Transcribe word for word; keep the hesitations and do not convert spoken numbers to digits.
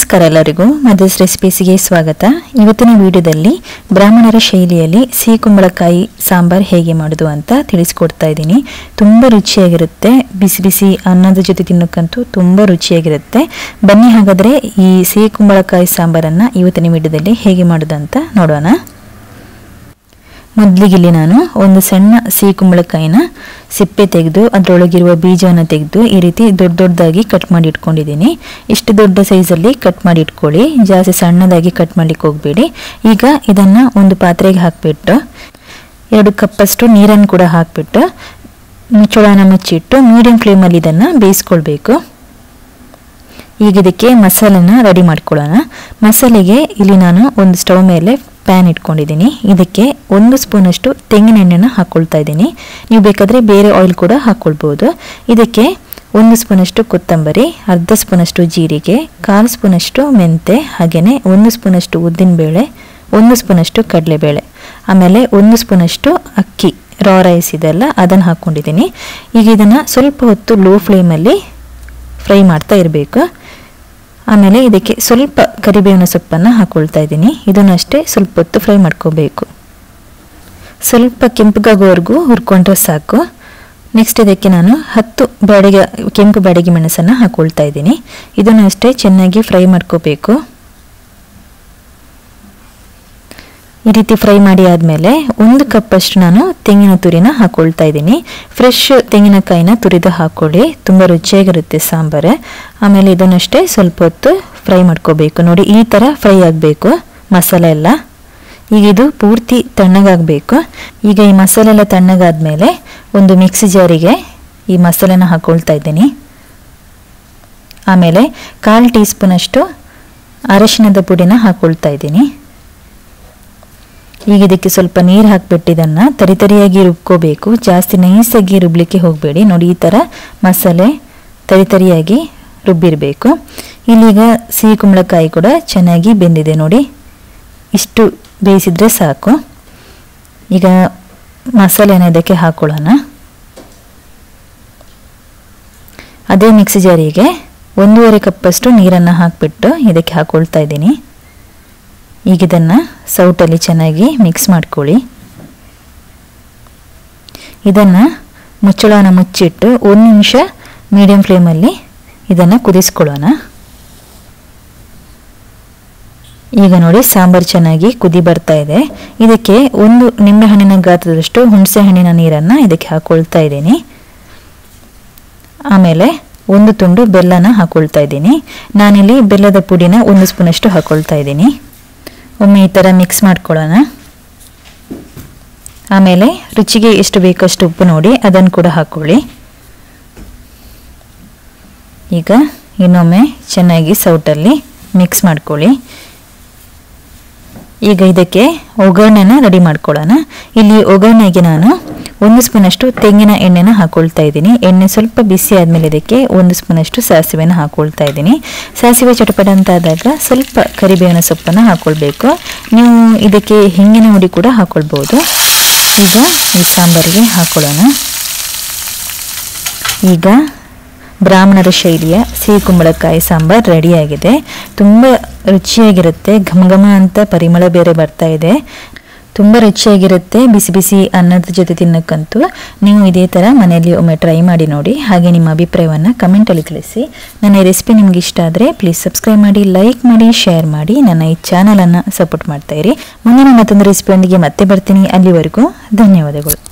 ನಮಸ್ಕಾರ ಎಲ್ಲರಿಗೂ ಮದರ್ಸ್ ರೆಸಿಪೀಸ್ಗೆ ಸ್ವಾಗತ. ಇವತ್ತಿನ ವಿಡಿಯೋದಲ್ಲಿ ಬ್ರಾಹ್ಮಣರ ಶೈಲಿಯಲ್ಲಿ ಸಿಹಿ ಕುಂಬಳಕಾಯಿ ಸಾಂಬಾರ್ ಹೇಗೆ ಮಾಡೋದು ಅಂತ ತಿಳಿಸ್ಕೊಡ್ತಾ ಇದ್ದೀನಿ. ತುಂಬ ರುಚಿಯಾಗಿರುತ್ತೆ, ಬಿಸಿ ಬಿಸಿ ಅನ್ನದ ಜೊತೆ ತಿನ್ನೋಕ್ಕಂತೂ ತುಂಬ ರುಚಿಯಾಗಿರುತ್ತೆ. ಬನ್ನಿ ಹಾಗಾದರೆ ಈ ಸಿಹಿ ಕುಂಬಳಕಾಯಿ ಸಾಂಬಾರನ್ನು ಇವತ್ತಿನ ವಿಡಿಯೋದಲ್ಲಿ ಹೇಗೆ ಮಾಡೋದು ಅಂತ ನೋಡೋಣ. ಮೊದಲಿಗೆ ನಾನು ಒಂದು ಸಣ್ಣ ಸಿಹಿ ಕುಂಬಳಕಾಯಿನ ಸಿಪ್ಪೆ ತೆಗೆದು ಅದರೊಳಗಿರುವ ಬೀಜವನ್ನು ತೆಗೆದು ಈ ರೀತಿ ದೊಡ್ಡ ದೊಡ್ಡದಾಗಿ ಕಟ್ ಮಾಡಿ ಇಟ್ಕೊಂಡಿದ್ದೀನಿ. ಇಷ್ಟು ದೊಡ್ಡ ಸೈಜಲ್ಲಿ ಕಟ್ ಮಾಡಿ ಇಟ್ಕೊಳ್ಳಿ, ಜಾಸ್ತಿ ಸಣ್ಣದಾಗಿ ಕಟ್ ಮಾಡ್ಲಿಕ್ಕೆ ಹೋಗಬೇಡಿ. ಈಗ ಇದನ್ನು ಒಂದು ಪಾತ್ರೆಗೆ ಹಾಕಿಬಿಟ್ಟು ಎರಡು ಕಪ್ಪಷ್ಟು ನೀರನ್ನು ಕೂಡ ಹಾಕಿಬಿಟ್ಟು ಮುಚ್ಚಳನ ಮುಚ್ಚಿಟ್ಟು ಮೀಡಿಯಂ ಫ್ಲೇಮಲ್ಲಿ ಇದನ್ನು ಬೇಯಿಸ್ಕೊಳ್ಬೇಕು. ಈಗ ಇದಕ್ಕೆ ಮಸಾಲೆನ ರೆಡಿ ಮಾಡ್ಕೊಳ್ಳೋಣ. ಮಸಾಲೆಗೆ ಇಲ್ಲಿ ನಾನು ಒಂದು ಸ್ಟವ್ ಮೇಲೆ ಪ್ಯಾನ್ ಇಟ್ಕೊಂಡಿದ್ದೀನಿ. ಇದಕ್ಕೆ ಒಂದು ಸ್ಪೂನಷ್ಟು ತೆಂಗಿನ ಎಣ್ಣೆನ ಹಾಕ್ಕೊಳ್ತಾ ಇದ್ದೀನಿ. ನೀವು ಬೇಕಾದರೆ ಬೇರೆ ಆಯಿಲ್ ಕೂಡ ಹಾಕ್ಕೊಳ್ಬೋದು. ಇದಕ್ಕೆ ಒಂದು ಸ್ಪೂನಷ್ಟು ಕೊತ್ತಂಬರಿ, ಅರ್ಧ ಸ್ಪೂನಷ್ಟು ಜೀರಿಗೆ, ಕಾಲು ಸ್ಪೂನಷ್ಟು ಮೆಂತೆ, ಹಾಗೆಯೇ ಒಂದು ಸ್ಪೂನಷ್ಟು ಉದ್ದಿನಬೇಳೆ, ಒಂದು ಸ್ಪೂನಷ್ಟು ಕಡಲೆಬೇಳೆ, ಆಮೇಲೆ ಒಂದು ಸ್ಪೂನಷ್ಟು ಅಕ್ಕಿ ರಾ ರೈಸ್ ಇದೆಲ್ಲ ಅದನ್ನು ಹಾಕ್ಕೊಂಡಿದ್ದೀನಿ. ಈಗ ಇದನ್ನು ಸ್ವಲ್ಪ ಹೊತ್ತು ಲೋ ಫ್ಲೇಮಲ್ಲಿ ಫ್ರೈ ಮಾಡ್ತಾ ಇರಬೇಕು. ಆಮೇಲೆ ಇದಕ್ಕೆ ಸ್ವಲ್ಪ ಕರಿಬೇವಿನ ಸೊಪ್ಪನ್ನು ಹಾಕ್ಕೊಳ್ತಾ ಇದ್ದೀನಿ. ಇದನ್ನು ಅಷ್ಟೇ ಸ್ವಲ್ಪ ಹೊತ್ತು ಫ್ರೈ ಮಾಡ್ಕೋಬೇಕು. ಸ್ವಲ್ಪ ಕೆಂಪಗಾಗೋವರೆಗೂ ಹುರ್ಕೊಂಡ್ರೆ ಸಾಕು. ನೆಕ್ಸ್ಟ್ ಇದಕ್ಕೆ ನಾನು ಹತ್ತು ಬ್ಯಾಡಿಗೆ ಕೆಂಪು ಬ್ಯಾಡಗಿ ಮೆಣಸನ್ನು ಹಾಕ್ಕೊಳ್ತಾ ಇದ್ದೀನಿ. ಇದನ್ನು ಅಷ್ಟೇ ಚೆನ್ನಾಗಿ ಫ್ರೈ ಮಾಡ್ಕೋಬೇಕು. ಈ ರೀತಿ ಫ್ರೈ ಮಾಡಿ ಆದಮೇಲೆ ಒಂದು ಕಪ್ಪಷ್ಟು ನಾನು ತೆಂಗಿನ ತುರಿನ ಹಾಕ್ಕೊಳ್ತಾ ಇದ್ದೀನಿ. ಫ್ರೆಶ್ ತೆಂಗಿನಕಾಯಿನ ತುರಿದು ಹಾಕ್ಕೊಳ್ಳಿ, ತುಂಬ ರುಚಿಯಾಗಿರುತ್ತೆ ಸಾಂಬಾರು. ಆಮೇಲೆ ಇದನ್ನಷ್ಟೇ ಸ್ವಲ್ಪ ಹೊತ್ತು ಫ್ರೈ ಮಾಡ್ಕೋಬೇಕು. ನೋಡಿ ಈ ಥರ ಫ್ರೈ ಆಗಬೇಕು ಮಸಾಲೆ ಎಲ್ಲ. ಈಗ ಇದು ಪೂರ್ತಿ ತಣ್ಣಗಾಗಬೇಕು. ಈಗ ಈ ಮಸಾಲೆ ಎಲ್ಲ ತಣ್ಣಗಾದ್ಮೇಲೆ ಒಂದು ಮಿಕ್ಸಿ ಜಾರಿಗೆ ಈ ಮಸಾಲೆನ ಹಾಕ್ಕೊಳ್ತಾ ಇದ್ದೀನಿ. ಆಮೇಲೆ ಕಾಲು ಟೀ ಸ್ಪೂನಷ್ಟು ಅರಶಿನದ ಪುಡಿನ ಹಾಕ್ಕೊಳ್ತಾ ಇದ್ದೀನಿ. ಈಗ ಇದಕ್ಕೆ ಸ್ವಲ್ಪ ನೀರು ಹಾಕಿಬಿಟ್ಟು ಇದನ್ನು ತರಿತರಿಯಾಗಿ ರುಬ್ಕೋಬೇಕು. ಜಾಸ್ತಿ ನೈಸಾಗಿ ರುಬ್ಲಿಕ್ಕೆ ಹೋಗಬೇಡಿ. ನೋಡಿ ಈ ಥರ ಮಸಾಲೆ ತರಿತರಿಯಾಗಿ ರುಬ್ಬಿರಬೇಕು. ಇಲ್ಲೀಗ ಸಿಹಿ ಕುಂಬಳಕಾಯಿ ಕೂಡ ಚೆನ್ನಾಗಿ ಬೆಂದಿದೆ. ನೋಡಿ ಇಷ್ಟು ಬೇಯಿಸಿದ್ರೆ ಸಾಕು. ಈಗ ಮಸಾಲೆನ ಇದಕ್ಕೆ ಹಾಕ್ಕೊಳ್ಳೋಣ. ಅದೇ ಮಿಕ್ಸಿ ಜಾರಿಗೆ ಒಂದೂವರೆ ಕಪ್ಪಷ್ಟು ನೀರನ್ನು ಹಾಕಿಬಿಟ್ಟು ಇದಕ್ಕೆ ಹಾಕ್ಕೊಳ್ತಾ ಇದ್ದೀನಿ. ಈಗ ಇದನ್ನು ಸೌಟಲ್ಲಿ ಚೆನ್ನಾಗಿ ಮಿಕ್ಸ್ ಮಾಡ್ಕೊಳ್ಳಿ. ಇದನ್ನು ಮುಚ್ಚಳನ ಮುಚ್ಚಿಟ್ಟು ಒಂದು ನಿಮಿಷ ಮೀಡಿಯಂ ಫ್ಲೇಮಲ್ಲಿ ಇದನ್ನು ಕುದಿಸ್ಕೊಳ್ಳೋಣ. ಈಗ ನೋಡಿ ಸಾಂಬಾರು ಚೆನ್ನಾಗಿ ಕುದಿ ಬರ್ತಾ ಇದೆ. ಇದಕ್ಕೆ ಒಂದು ನಿಂಬೆಹಣ್ಣಿನ ಗಾತ್ರದಷ್ಟು ಹುಣಸೆ ಹಣ್ಣಿನ ನೀರನ್ನು ಇದಕ್ಕೆ ಹಾಕ್ಕೊಳ್ತಾ ಇದ್ದೀನಿ. ಆಮೇಲೆ ಒಂದು ತುಂಡು ಬೆಲ್ಲನ ಹಾಕ್ಕೊಳ್ತಾ ಇದ್ದೀನಿ. ನಾನಿಲ್ಲಿ ಬೆಲ್ಲದ ಪುಡಿನ ಒಂದು ಸ್ಪೂನಷ್ಟು ಹಾಕ್ಕೊಳ್ತಾ ಇದ್ದೀನಿ. ಒಮ್ಮೆ ಈ ಥರ ಮಿಕ್ಸ್ ಮಾಡ್ಕೊಳ್ಳೋಣ. ಆಮೇಲೆ ರುಚಿಗೆ ಎಷ್ಟು ಬೇಕಷ್ಟು ಉಪ್ಪು ನೋಡಿ ಅದನ್ನು ಕೂಡ ಹಾಕ್ಕೊಳ್ಳಿ. ಈಗ ಇನ್ನೊಮ್ಮೆ ಚೆನ್ನಾಗಿ ಸೌಟಲ್ಲಿ ಮಿಕ್ಸ್ ಮಾಡ್ಕೊಳ್ಳಿ. ಈಗ ಇದಕ್ಕೆ ಒಗ್ಗರಣೆನ ರೆಡಿ ಮಾಡ್ಕೊಳ್ಳೋಣ. ಇಲ್ಲಿ ಒಗ್ಗರಣೆಗೆ ನಾನು ಒಂದು ಸ್ಪೂನಷ್ಟು ತೆಂಗಿನ ಎಣ್ಣೆನ ಹಾಕ್ಕೊಳ್ತಾ ಇದ್ದೀನಿ. ಎಣ್ಣೆ ಸ್ವಲ್ಪ ಬಿಸಿ ಆದಮೇಲೆ ಇದಕ್ಕೆ ಒಂದು ಸ್ಪೂನಷ್ಟು ಸಾಸಿವೆನ ಹಾಕ್ಕೊಳ್ತಾ ಇದ್ದೀನಿ. ಸಾಸಿವೆ ಚಟಪಟ ಅಂತ ಆದಾಗ ಸ್ವಲ್ಪ ಕರಿಬೇವಿನ ಸೊಪ್ಪನ್ನು ಹಾಕ್ಕೊಳ್ಬೇಕು. ನೀವು ಇದಕ್ಕೆ ಹಿಂಗಿನ ಹುಡಿ ಕೂಡ ಹಾಕ್ಕೊಳ್ಬೋದು. ಈಗ ಈ ಸಾಂಬಾರಿಗೆ ಹಾಕ್ಕೊಳ್ಳೋಣ. ಈಗ ಬ್ರಾಹ್ಮಣರ ಶೈಲಿಯ ಸಿಹಿ ಕುಂಬಳಕಾಯಿ ಸಾಂಬಾರ್ ರೆಡಿಯಾಗಿದೆ. ತುಂಬ ರುಚಿಯಾಗಿರುತ್ತೆ, ಘಮ ಘಮ ಅಂತ ಪರಿಮಳ ಬೇರೆ ಬರ್ತಾ ಇದೆ. ತುಂಬ ರುಚಿಯಾಗಿರುತ್ತೆ, ಬಿಸಿ ಬಿಸಿ ಅನ್ನದ ಜೊತೆ ತಿನ್ನೋಕ್ಕಂತೂ. ನೀವು ಇದೇ ಥರ ಮನೆಯಲ್ಲಿ ಒಮ್ಮೆ ಟ್ರೈ ಮಾಡಿ ನೋಡಿ. ಹಾಗೆ ನಿಮ್ಮ ಅಭಿಪ್ರಾಯವನ್ನು ಕಮೆಂಟಲ್ಲಿ ತಿಳಿಸಿ. ನನ್ನ ಈ ರೆಸಿಪಿ ನಿಮ್ಗೆ ಇಷ್ಟ ಆದರೆ ಪ್ಲೀಸ್ ಸಬ್ಸ್ಕ್ರೈಬ್ ಮಾಡಿ, ಲೈಕ್ ಮಾಡಿ, ಶೇರ್ ಮಾಡಿ. ನನ್ನ ಈ ಚಾನಲನ್ನು ಸಪೋರ್ಟ್ ಮಾಡ್ತಾಯಿರಿ. ಮುಂದಿನ ಮತ್ತೊಂದು ರೆಸಿಪಿಯೊಂದಿಗೆ ಮತ್ತೆ ಬರ್ತೀನಿ. ಅಲ್ಲಿವರೆಗೂ ಧನ್ಯವಾದಗಳು.